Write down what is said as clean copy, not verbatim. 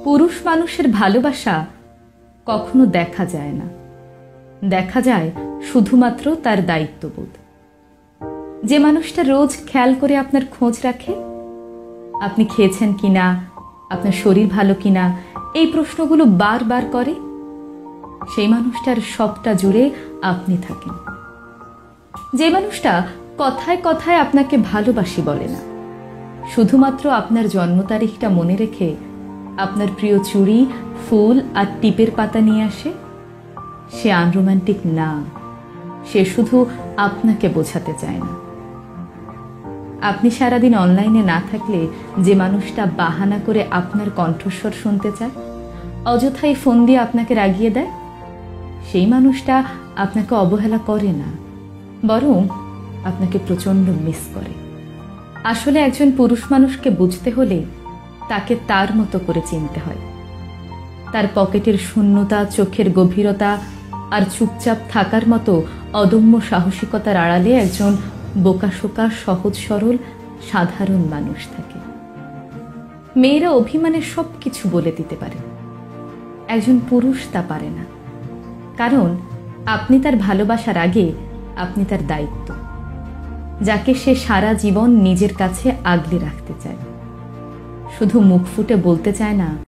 পুরুষ মানুষের ভালোবাসা কখনো দেখা যায় না, দেখা যায় শুধুমাত্র তার দায়িত্ববোধ। যে মানুষটা রোজ খেয়াল করে আপনার খোঁজ রাখে, আপনি খেয়েছেন কিনা, আপনার শরীর ভালো কিনা, এই প্রশ্নগুলো বারবার করে, সেই মানুষটার সবটা জুড়ে আপনি থাকেন। যে মানুষটা কথায় কথায় আপনাকে ভালোবাসি বলে না, শুধুমাত্র আপনার জন্ম তারিখটা মনে রেখে আপনার প্রিয় চুড়ি, ফুল আর টিপের পাতা নিয়ে আসে, সে আনরোম্যান্টিক না, সে শুধু আপনাকে বোঝাতে চায় না। আপনি সারাদিন অনলাইনে না থাকলে যে মানুষটা বাহানা করে আপনার কণ্ঠস্বর শুনতে চায়, অযথাই ফোন দিয়ে আপনাকে রাগিয়ে দেয়, সেই মানুষটা আপনাকে অবহেলা করে না, বরং আপনাকে প্রচণ্ড মিস করে। আসলে একজন পুরুষ মানুষকে বুঝতে হলে তাকে তার মতো করে চিনতে হয়। তার পকেটের শূন্যতা, চোখের গভীরতা আর চুপচাপ থাকার মতো অদম্য সাহসিকতার আড়ালে একজন বোকাশোকা, সহজ সরল, সাধারণ মানুষ থাকে। মেয়েরা অভিমানে সব কিছু বলে দিতে পারে, একজন পুরুষ তা পারে না, কারণ আপনি তার ভালোবাসার আগে আপনি তার দায়িত্ব, যাকে সে সারা জীবন নিজের কাছে আগলে রাখতে চায়। শুধু মুখ ফুটে বলতে চায় না,